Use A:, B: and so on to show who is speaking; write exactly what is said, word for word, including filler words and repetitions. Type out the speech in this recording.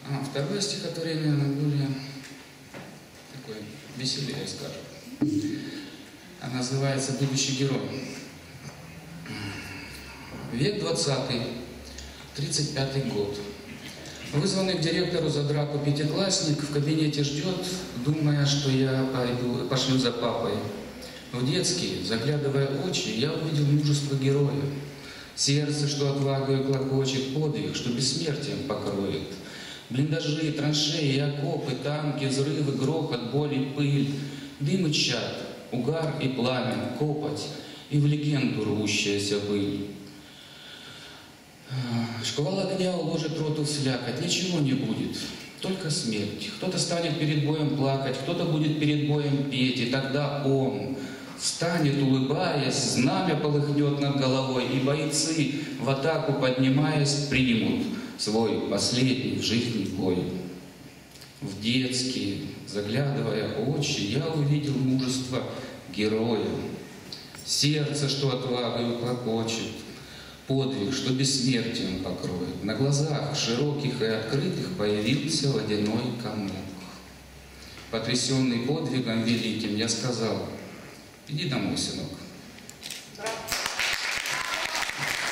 A: А второе стихотворение, наверное, более такое веселее, скажем. Оно называется «Будущий герой». Век двадцатый, тридцать пятый год. Вызванный к директору за драку пятиклассник в кабинете ждет, думая, что я пойду, пошлю за папой. В детские, заглядывая в очи, я увидел мужество героя. Сердце, что отвагою клокочет, подвиг, что бессмертием покроет. Блиндажи, траншеи, окопы, танки, взрывы, грохот, боль и пыль. Дым и чад, угар и пламя, копоть и в легенду рвущаяся пыль. Шквал огня уложит роту в слякоть, ничего не будет, только смерть. Кто-то станет перед боем плакать, кто-то будет перед боем петь, и тогда он встанет, улыбаясь, знамя полыхнет над головой, и бойцы, в атаку поднимаясь, примут свой последний в жизни бой. В детские, заглядывая очи, я увидел мужество героя. Сердце, что отвагою клокочет, подвиг, что бессмертием покроет. На глазах широких и открытых появился водяной комок. Потрясенный подвигом великим, я сказал: иди домой, сынок.